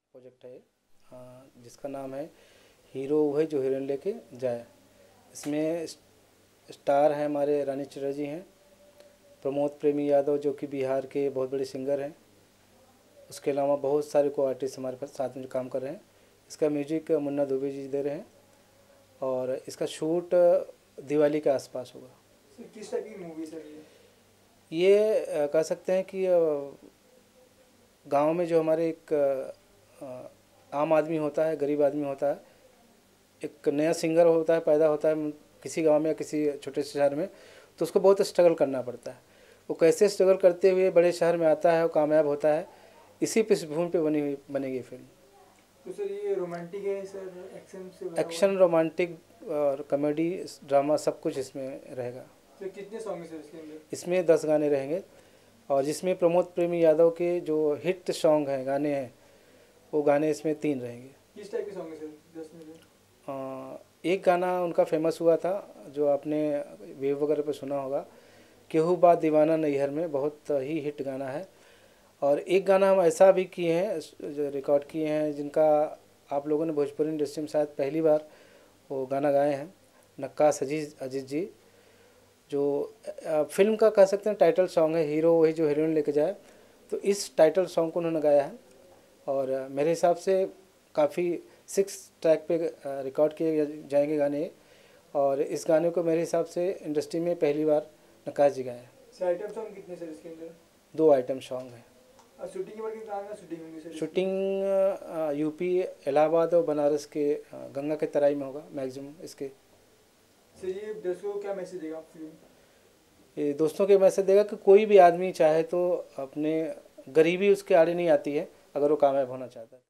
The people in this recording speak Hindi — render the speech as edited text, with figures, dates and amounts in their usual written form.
प्रोजेक्ट है जिसका नाम है हीरो वही जो हीरोइन लेके जाए। इसमें स्टार हैं हमारे रानी चटर्जी हैं, प्रमोद प्रेमी यादव जो कि बिहार के बहुत बड़े सिंगर हैं। उसके अलावा बहुत सारे को आर्टिस्ट हमारे पास साथ में काम कर रहे हैं। इसका म्यूजिक मुन्ना दुबे जी दे रहे हैं और इसका शूट दिवाली के आसपास होगा। किस टाइप की मूवी है ये कह सकते हैं कि गांव में जो हमारे एक आम आदमी होता है, गरीब आदमी होता है, एक नया सिंगर होता है, पैदा होता है किसी गांव में या किसी छोटे से शहर में, तो उसको बहुत स्ट्रगल करना पड़ता है। वो कैसे स्ट्रगल करते हुए बड़े शहर में आता है और कामयाब होता है, इसी पृष्ठभूमि पे बनेगी फिल्म। तो सर ये रोमांटिक है सर, एक्शन से भरा हुआ एक्शन, रोमांटिक और कॉमेडी, ड्रामा सब कुछ इसमें रहेगा। है? तो कितने सॉन्ग है सर इसके अंदर? इसमें 10 गाने रहेंगे और जिसमें प्रमोद प्रेमी यादव के जो हिट सॉन्ग हैं, गाने हैं, वो गाने इसमें 3 रहेंगे। किस टाइप के सॉन्ग है सर 10 में से? एक गाना उनका फेमस हुआ था जो आपने वेव वगैरह पे सुना होगा, केहू बा दीवाना नैहर में, बहुत ही हिट गाना है। और एक गाना हम ऐसा भी किए हैं, जो रिकॉर्ड किए हैं, जिनका आप लोगों ने भोजपुरी इंडस्ट्री में शायद पहली बार वो गाना गाए हैं, नक्काश अजीज जी, जो फिल्म का कह सकते हैं टाइटल सॉन्ग है, हीरो वही जो हीरोइन लेके जाए। तो इस टाइटल सॉन्ग को उन्होंने गाया है और मेरे हिसाब से काफ़ी 6 ट्रैक पे रिकॉर्ड किए जाएंगे गाने। और इस गाने को मेरे हिसाब से इंडस्ट्री में पहली बार नक्काश जी गाया है। आइटम सॉन्ग कितने सर इसके अंदर? 2 आइटम सॉन्ग हैं। शूटिंग के बारे में कहाँ शूटिंग होगी सर? शूटिंग यूपी, इलाहाबाद और बनारस के गंगा के तराई में होगा मैक्सिमम इसके। सर ये दर्शकों को क्या मैसेज देगा आप फिल्म? ये दोस्तों के मैसेज देगा कि कोई भी आदमी चाहे तो अपने गरीबी उसके आड़े नहीं आती है अगर वो कामयाब होना चाहता है।